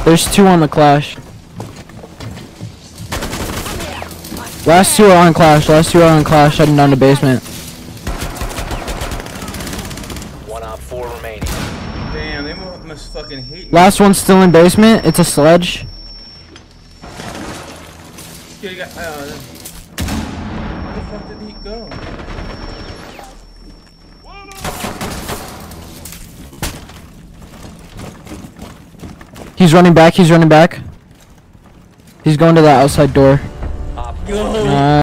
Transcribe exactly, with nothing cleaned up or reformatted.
There's two on the Clash. Last two are on Clash. Last two are on Clash. Heading down to basement. One op four remaining. Damn, they must fucking hate me. Last one's still in basement. It's a sledge. Yeah, you got, uh, where the fuck did he go? He's running back. He's running back. He's going to that outside door. Op Yo. Uh,